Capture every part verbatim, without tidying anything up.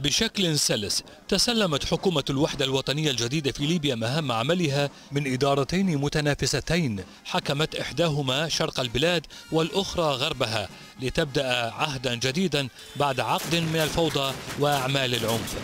بشكل سلس تسلمت حكومة الوحدة الوطنية الجديدة في ليبيا مهام عملها من إدارتين متنافستين حكمت إحداهما شرق البلاد والأخرى غربها، لتبدأ عهدا جديدا بعد عقد من الفوضى وأعمال العنف.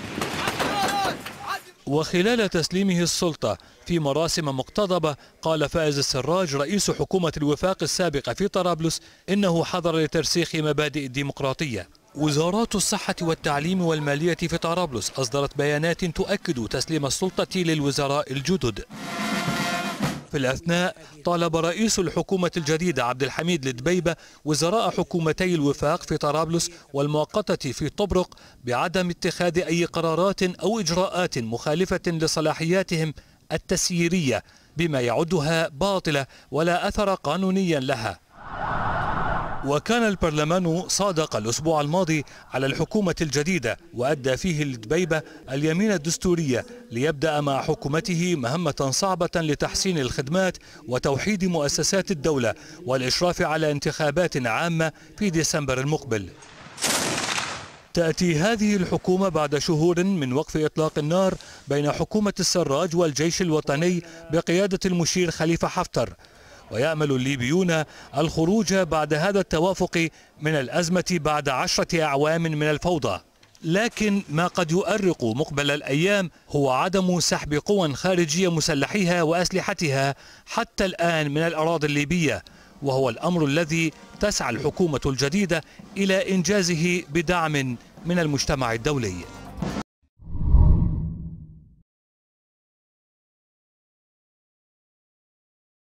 وخلال تسليمه السلطة في مراسم مقتضبة، قال فائز السراج رئيس حكومة الوفاق السابقة في طرابلس إنه حضر لترسيخ مبادئ الديمقراطية. وزارات الصحة والتعليم والمالية في طرابلس أصدرت بيانات تؤكد تسليم السلطة للوزراء الجدد. في الأثناء طالب رئيس الحكومة الجديدة عبد الحميد الدبيبة وزراء حكومتي الوفاق في طرابلس والمؤقتة في طبرق بعدم اتخاذ أي قرارات أو إجراءات مخالفة لصلاحياتهم التسييرية بما يعدها باطلة ولا أثر قانونيا لها. وكان البرلمان صادق الأسبوع الماضي على الحكومة الجديدة وأدى فيه الدبيبة اليمين الدستورية ليبدأ مع حكومته مهمة صعبة لتحسين الخدمات وتوحيد مؤسسات الدولة والإشراف على انتخابات عامة في ديسمبر المقبل. تأتي هذه الحكومة بعد شهور من وقف إطلاق النار بين حكومة السراج والجيش الوطني بقيادة المشير خليفة حفتر، ويأمل الليبيون الخروج بعد هذا التوافق من الأزمة بعد عشرة أعوام من الفوضى. لكن ما قد يؤرق مقبل الأيام هو عدم سحب قوى خارجية مسلحيها وأسلحتها حتى الآن من الأراضي الليبية، وهو الأمر الذي تسعى الحكومة الجديدة إلى إنجازه بدعم من المجتمع الدولي.